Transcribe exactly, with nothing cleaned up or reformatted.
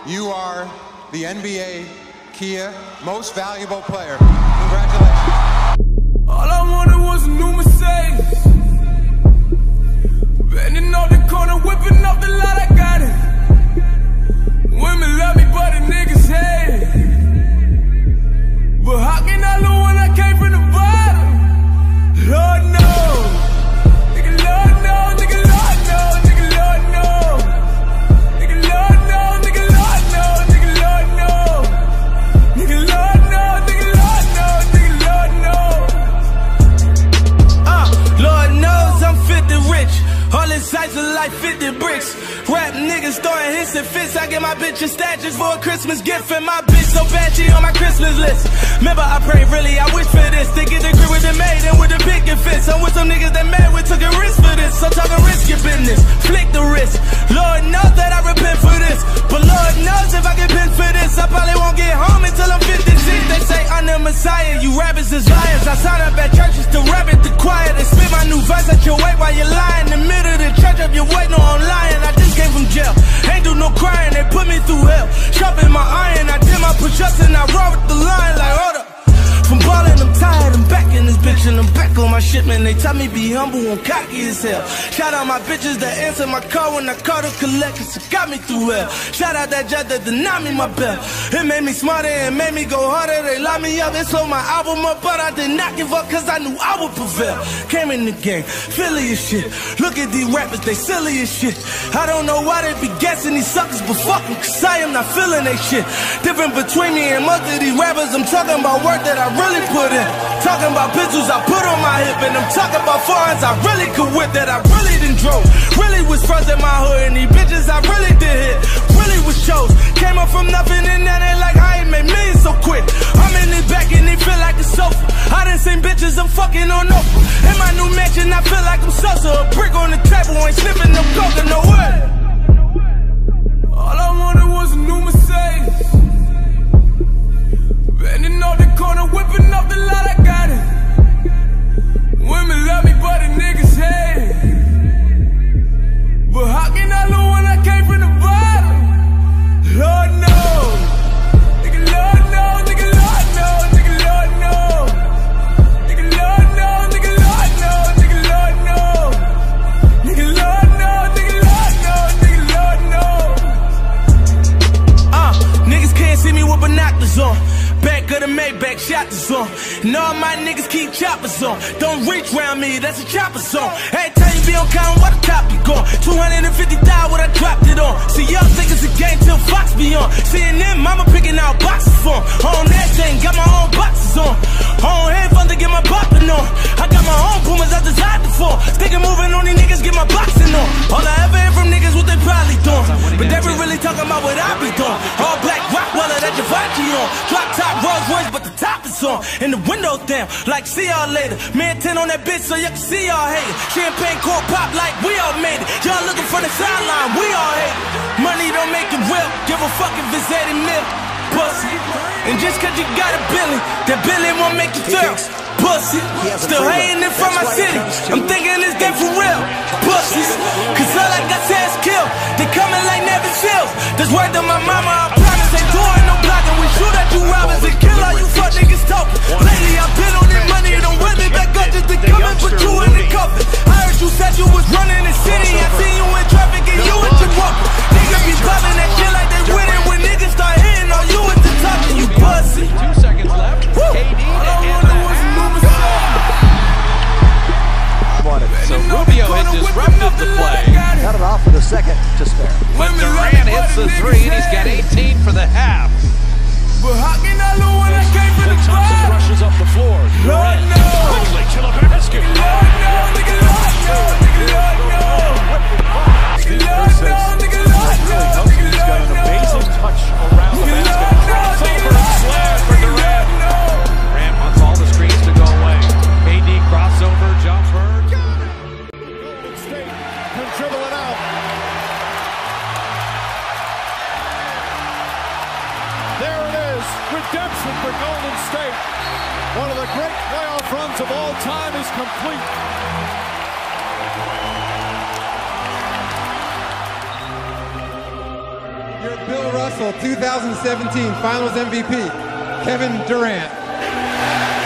you are the N B A Kia Most Valuable Player. Congratulations. All I wanted was a new Mercedes. Bending off the corner, whipping off the lot, I got it. Women love me, but the niggas hate it. But how can I lose when I came from the bottom? Lord knows. Nigga, Lord knows, nigga, Lord knows, nigga, Lord knows. Nigga, Lord knows, nigga, Lord knows, nigga, Lord knows. Nigga, Lord knows, nigga, Lord knows, nigga, Lord knows. Uh, Lord knows I'm filthy rich. All insights of life, fifty bricks. Rap niggas throwing hits and fits. I get my bitch a statues for a Christmas gift. And my bitch so bad she on my Christmas list. Remember I pray really, I wish for this. To get the grip with the maid and with the picket fits. I'm with some niggas that mad, we took a risk for this. So talking risk your business, flick the wrist. Lord knows that I repent for this. But Lord knows if I get pinned for this, I probably won't get home until I'm fifty-six. They say I'm the Messiah, you rappers is liars. I sign up at churches to rap at the choir. They spit my new verse at your weight while you're lying. In the middle of the church up your weight, no I'm lying. I just came from jail, ain't do no crying. They put me through hell, sharpen my iron. I did my push-ups and I roll with the line like hold up. From ballin', I'm tired, I'm back in this bitch and I'm back on my shit, man. They tell me be humble, I'm cocky as hell. Shout out my bitches that answer my call when I call to collect, cause it got me through hell. Shout out that judge that denied me my bell. It made me smarter and made me go harder. They locked me up and sold my album up, but I did not give up cause I knew I would prevail. Came in the game, Philly as shit. Look at these rappers, they silly as shit. I don't know why they be guessing these suckers, but fuck them, cause I am not feeling they shit. Different between me and most of these rappers, I'm talking about work that I really put in. Talking about pistols I put on my hip, and I'm talking about foreigns I really could whip, that I really done drove. Really was first in my hood, and these bitches I really did hit. Really was chose. Came up from nothing, and now they like I ain't made millions so quick. I'm in the back, and they feel like a sofa. I done seen bitches I'm fucking on over. In my new mansion, I feel like I'm Sosa. A brick on the table, ain't sniffing no coke, no way. All I wanted was a new Mercedes. Bending off the corner, whipping off the lot, I got it. Women love me, but the niggas hate it. But how can I lose when I came from the bottom? Lord knows. Nigga, Lord knows, nigga, Lord knows, nigga, Lord knows. Nigga, Lord knows, nigga, Lord knows, nigga, Lord knows. Nigga, Lord knows, nigga, Lord knows, nigga, Lord knows. Uh, niggas can't see me with binoculars on. Back of the Maybach, shot the zone. And all my niggas keep choppers on. Don't reach round me, that's a chopper song. Every time you be on count, what the top you gone? two hundred fifty thousand, what I dropped it on. See, y'all think it's a game till Fox be on. Seeing them, mama picking out boxes for 'em. On that thing, got my own boxes on. On headphones to get my bopping on. I got my own Pumas I designed before. Thinking moving on these niggas, get my boxing on. All I ever hear from niggas, what they probably doing. But they been really talking about what I be doing. All black Rottweiler, that Givenchy on. Drop top Rolls Royce, but the top is on. And the windows down, like see y'all later. Man ten on that bitch so you can see y'all hate it. Champagne cork pop like we all made it. Y'all looking for the sideline, we all hate it. Money don't make it real, give a fuck if it's eighty mil. Pussy. And just cause you got a billion, that billion won't make you feel pussy. Still hating it from my city, I'm thinking this game for real. Pussies. Cause all I got is kill. They coming like Nevin Seals. This word to my mama, I promise ain't doing no blocking. We shoot at you robbers and kill all you fuck niggas talking. Lately I've been on that money, don't run me back up just to come and put you in the coffin. I heard you said you was running the city, I seen you in traffic and you in your walking. Niggas be popping that shit like they winning. When niggas start hitting on you at the top and you pussy. Two seconds left. K D to end the half. So Rubio had disrupted the play. Got it off with a second to spare. But Durant hits the three, and he's got eighteen for the half. But how can I lose when I came from the bottom? Rushes up the floor. Lord knows. Quickly to the basket. Lord knows, nigga, Lord knows, nigga, Lord knows. Nigga, Lord knows, nigga, Lord knows, nigga, He's got Lord an knows. amazing touch around the basket. Crossover and slam for Durant. Durant wants all the screens to go away. K D crossover jumper. Golden State can dribble it out. There it is. Redemption for Golden State. One of the great playoff runs of all time is complete. You're Bill Russell. Universal two thousand seventeen Finals M V P, Kevin Durant.